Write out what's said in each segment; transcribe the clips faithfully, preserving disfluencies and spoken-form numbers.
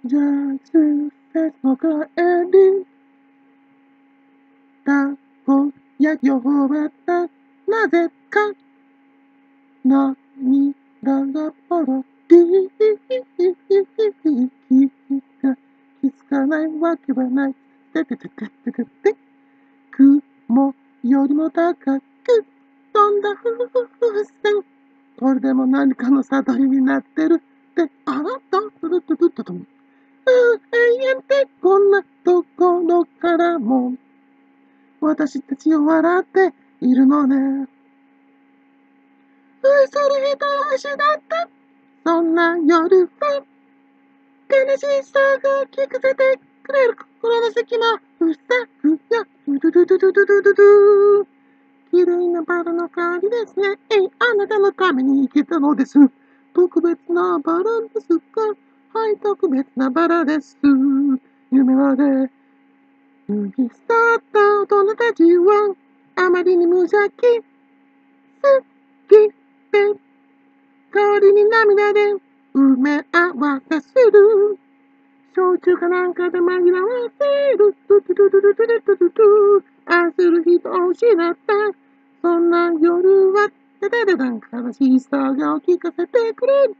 ジャズフェスの帰り、たこ焼きを頬張った。なぜか涙がポロリ。気が気づかないわけはない。ててててててて。雲よりも高く飛んだ風船。これでも何かの悟りになってるって、あなた、トゥルトゥルトゥトゥ。永遠ってこんなところからも私たちを笑っているのね。愛する人を失ったそんな夜は悲しさが聞かせてくれる心の隙間ふさふやドゥドゥドゥドゥドゥドゥドゥドゥ。綺麗なバラの香りですね。えい、あなたのために生けたのです。特別なバラですか？はい、特別なバラです。夢まで脱ぎ去った大人たちはあまりに無邪気すぎて代わりに涙で埋め合わせする。焼酎かなんかで紛らわせる。トゥトゥトゥトゥトゥトゥトゥトゥトゥ。愛する人を失った。そんな夜は、ててててん、悲しさが聞かせてくれる。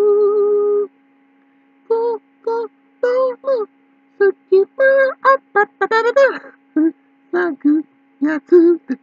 心の隙間、あったったたたた。塞ぐやつ。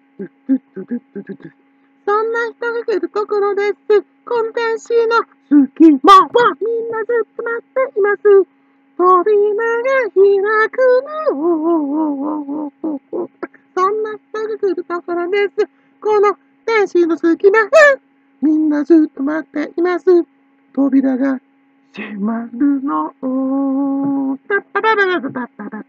そんな人が来るところです。コンテンシの隙間はみんなずっと待っています。扉が開くの。そんな人が来るところです。この天使の隙間はみんなずっと待っています。扉が閉まるの。タッタタタタタタタ